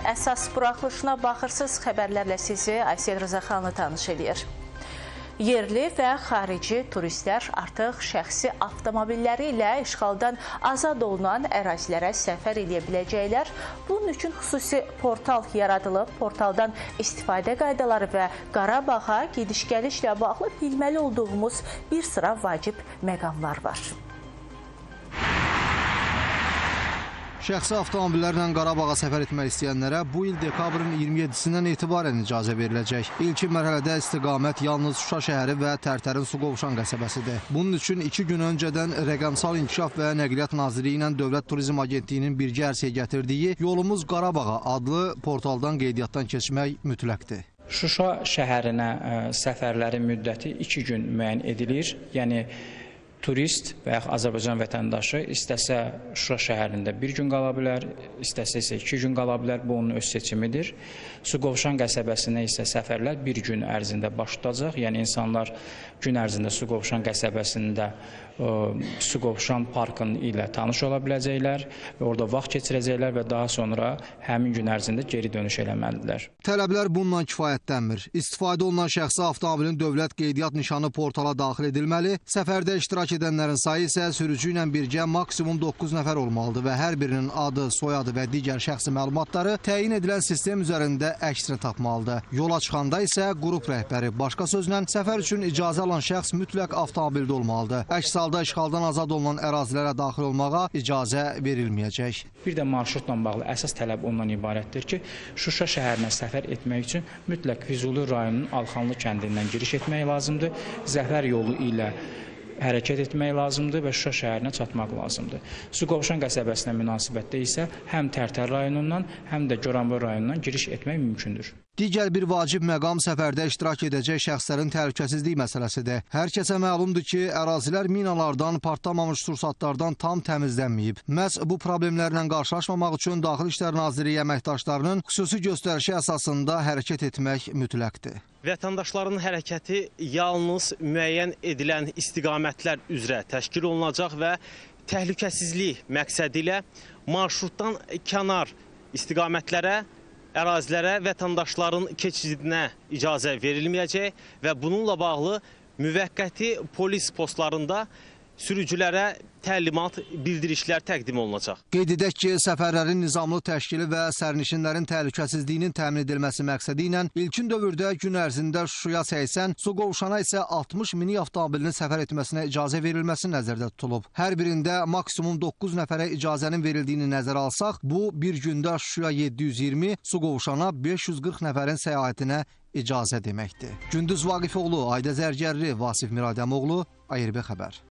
əsas buraxılışına baxırsınız. Xəbərlərlə sizi Aysel Rızaxanlı tanış edir. Yerli və xarici turistlər artıq şəxsi avtomobilləri ilə işğaldan azad olunan ərazilərə səfər edə biləcəklər. Bunun üçün xüsusi portal yaradılıb. Portaldan istifadə qaydaları və Qarabağa gediş-gəlişlə bağlı bilməli olduğumuz bir sıra vacib məqamlar var. Şəxsi avtomobillərlə Qarabağa səfər etmək istəyənlərə bu il dekabrın 27-sindən etibarən icazə veriləcək. İlkin mərhələdə istiqamət yalnız Şuşa şəhəri və Tərtərin Suqovuşan qəsəbəsidir. Bunun üçün 2 gün öncədən Rəqəmsal İnkişaf və Nəqliyyat Nazirliyi ilə Dövlət Turizm Agentliyinin birgə ərsəyə gətirdiyi Yolumuz Qarabağa adlı portaldan qeydiyyatdan keçmək mütləqdir. Şuşa şəhərinə səfərlərin müddəti 2 gün müəyyən edilir. Yəni turist və yaxud Azərbaycan vətəndaşı istəsə Şuşa şəhərində 1 gün qala bilər, istəsə isə 2 gün qala bilər. Bu onun öz seçimidir. Suqovuşan qəsəbəsinə isə səfərlər 1 gün ərzində baş tutacaq. Yəni insanlar gün ərzində Suqovuşan qəsəbəsində Suqovuşan parkının ilə tanış ola biləcəklər və orada vaxt keçirəcəklər və daha sonra həmin gün ərzində geri dönüş eləməlidirlər. Tələblər bununla kifayətlənmir. İstifadə olunan şəxsi avtomobilin dövlət qeydiyyat nişanı portala daxil edilməli. Səfərdə iştirak edənlərin sayı isə sürücü ilə birgə maksimum 9 nəfər olmalıdır və hər birinin adı, soyadı və digər şəxsi məlumatları təyin edilən sistem üzərində əksini tapmalıdır. Yola çıxanda isə qrup rəhbəri, başqa sözlə səfər üçün icazə alan şəxs mütləq avtomobildə olmalıdır. Əks halda işğaldan azad olunan ərazilərə daxil olmağa icazə verilməyəcək. Bir də marşrutla bağlı əsas tələb ondan ibarətdir ki, Şuşa şəhərinə səfər etmək üçün mütləq Füzuli rayonunun Alxanlı kəndindən giriş etmək lazımdır. Zəfər yolu ilə hərəkət etmək lazımdır və Şuşa şəhərinə çatmaq lazımdır. Suqovuşan qəsəbəsinə münasibətdə isə həm Tərtər rayonundan, həm də Goranboy rayonundan giriş etmək mümkündür. Digər bir vacib məqam səfərdə iştirak edəcək şəxslərin təhlükəsizlik məsələsidir. Hər kəsə məlumdur ki, ərazilər minalardan, partlamamış sursatlardan tam təmizlənməyib. Məhz bu problemlərlə qarşılaşmamaq üçün Daxili İşlər Nazirliyi əməkdaşlarının xüsusi göstərişi əsasında hərəkət etmək mütləqdir. Vətəndaşların hərəkəti yalnız müəyyən edilən istiqamətlər üzrə təşkil olunacaq və təhlükəsizlik məqsədi ilə marşrutdan kənar istiqamətlərə, ərazilərə vətəndaşların keçidinə icazə verilməyəcək və bununla bağlı müvəqqəti polis postlarında sürücülərə təlimat, bildirişlər təqdim olunacaq. Qeyd edək ki, səfərlərin nizamlı təşkili və sərnişinlərin təhlükəsizliyinin təmin edilməsi məqsədi ilə ilkin dövrdə gün ərzində Şuşaya 80, Suqovuşana isə 60 minik avtomobilinin səfər etməsinə icazə verilməsi nəzərdə tutulub. Hər birində maksimum 9 nəfərə icazənin verildiyini nəzərə alsaq, bu bir gündə Şuşaya 720, Suqovuşana 540 nəfərin səyahətinə icazə deməkdir. Gündüz Vaqifoğlu, Ayda Zərgərli, Vasif Miradəmoğlu, ARB xəbər.